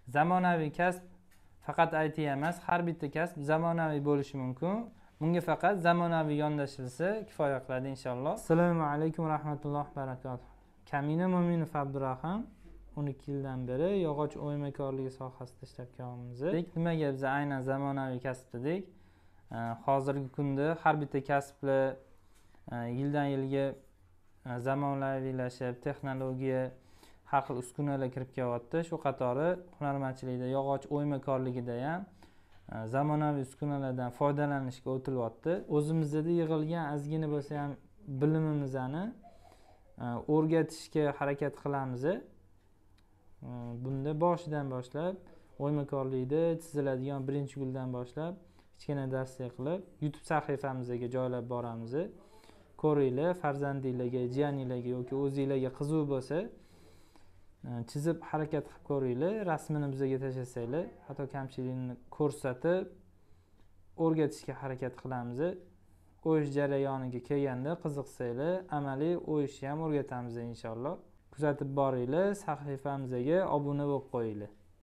Zamonaviy kasb faqat IT emas, har bitta kasb zamonaviy bo'lishi mumkin. Bunga faqat zamonaviy yondashilsa kifoya qiladi inshaalloh. Assalomu alaykum va rahmatullohi va barakatuh. Kamina Mo'minov Abdurahim 12 yildan beri yog'och o'ymakorligi sohasida ishlab kelamiz. Nimaga biz aynan zamonaviy kasb dedik? Hozirgi kunda har bitta kasblar yildan yilga zamonaviylashib, texnologiya har xil uskunalar kirib kelyapti. Shu qatori hunarmandchilikda, yog'och o'ymakorligida ham zamonaviy uskunalardan foydalanishga o'tilyapti. O'zimizda yig'ilgan ozgina bo'lsa ham bilimimizni o'rgatishga harakat qilamiz. Bunda boshidan boshlab o'ymakorlikda chiziladigan birinchi guldan boshlab kichkina darslik qilib YouTube sahifamizga joylab boramiz. Ko'ringlar, farzandinglarga, jiyaninglarga yoki o'zingizlarga qiziq bo'lsa, chizib harakat qilib ko'ringlar, rasmini bizga tashlasanglar, hatto kamchilikni ko'rsatib o'rgatishga harakat qilamiz. O'yish jarayoniga kelganda qiziqsanglar, amaliy o'yishni ham o'rgatamiz inshaalloh. Kuzatib boringlar, sahifamizga obuna bo'lib qo'yinglar.